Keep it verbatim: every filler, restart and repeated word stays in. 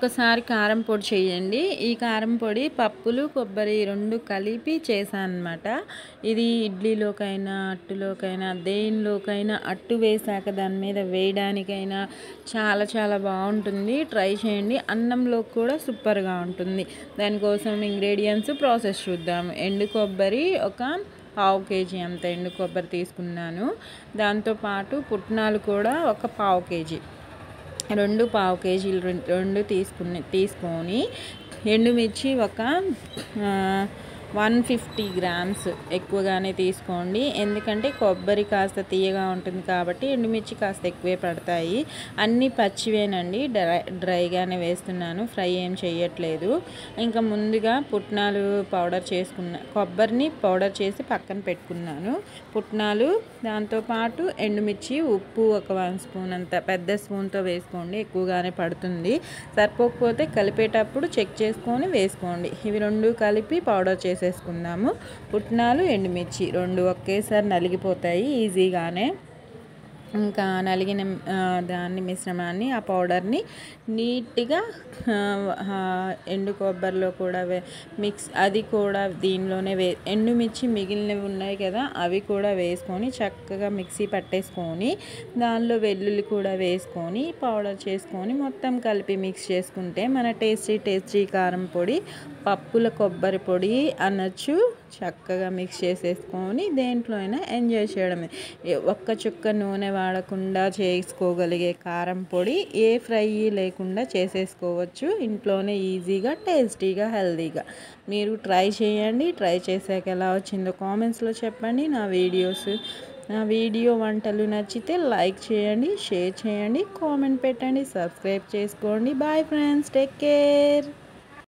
ఒక్కసారి కారం పొడి చేయండి. ఈ కారం పొడి పప్పులు, కొబ్బరి రెండు కలిపి చేశానన్నమాట. ఇది ఇడ్లీలోకైనా, అట్టులోకైనా, దేనిలోకైనా అట్టు వేశాక దాని మీద వేయడానికైనా చాలా చాలా బాగుంటుంది. ట్రై చేయండి. అన్నంలోకి కూడా సూపర్గా ఉంటుంది. దానికోసం ఇంగ్రీడియంట్స్ ప్రాసెస్ చూద్దాం. ఎండు కొబ్బరి ఒక పావు కేజీ అంత ఎండు కొబ్బరి తీసుకున్నాను. దాంతోపాటు పుట్నాలు కూడా ఒక పావు కేజీ రెండు పావు కేజీలు రెండు తీసుకుని తీసుకొని ఎండుమిర్చి ఒక వన్ ఫిఫ్టీ గ్రామ్స్ ఎక్కువగానే తీసుకోండి. ఎందుకంటే కొబ్బరి కాస్త తీయగా ఉంటుంది కాబట్టి ఎండుమిర్చి కాస్త ఎక్కువే పడతాయి. అన్నీ పచ్చివేనండి, డ్రై డ్రైగానే వేస్తున్నాను, ఫ్రై ఏం చేయట్లేదు. ఇంకా ముందుగా పుట్నాలు పౌడర్ చేసుకున్న కొబ్బరిని పౌడర్ చేసి పక్కన పెట్టుకున్నాను. పుట్నాలు దాంతోపాటు ఎండుమిర్చి, ఉప్పు ఒక వన్ స్పూన్ అంత పెద్ద స్పూన్తో వేసుకోండి, ఎక్కువగానే పడుతుంది. సరిపోకపోతే కలిపేటప్పుడు చెక్ చేసుకొని వేసుకోండి. ఇవి రెండు కలిపి పౌడర్ చేసి వేసుకుందాము. పుట్నాలు, ఎండుమిర్చి రెండు ఒకేసారి నలిగిపోతాయి ఈజీగానే. ఇంకా నలిగిన దాన్ని మిశ్రమాన్ని ఆ పౌడర్ని నీట్గా ఎండు కొబ్బరిలో కూడా వే మిక్స్ అది కూడా దీనిలోనే వే ఎండుమిర్చి మిగిలినవి ఉన్నాయి కదా అవి కూడా వేసుకొని చక్కగా మిక్సీ పట్టేసుకొని దానిలో వెల్లుల్లి కూడా వేసుకొని పౌడర్ చేసుకొని మొత్తం కలిపి మిక్స్ చేసుకుంటే మన టేస్టీ టేస్టీ కారం పొడి, పప్పుల కొబ్బరి పొడి అనొచ్చు. చక్కగా మిక్స్ చేసేసుకొని దేంట్లో అయినా ఎంజాయ్ చేయడమే. ఒక్క చుక్క నూనె వాడకుండా చేసుకోగలిగే కారం పొడి ఏ ఫ్రై లేకుండా చేసేసుకోవచ్చు ఇంట్లోనే ఈజీగా, టేస్టీగా, హెల్తీగా. మీరు ట్రై చేయండి. ట్రై చేశాక ఎలా వచ్చిందో కామెంట్స్లో చెప్పండి. నా వీడియోస్ నా వీడియో వంటలు నచ్చితే లైక్ చేయండి, షేర్ చేయండి, కామెంట్ పెట్టండి, సబ్స్క్రైబ్ చేసుకోండి. Bye friends, take care.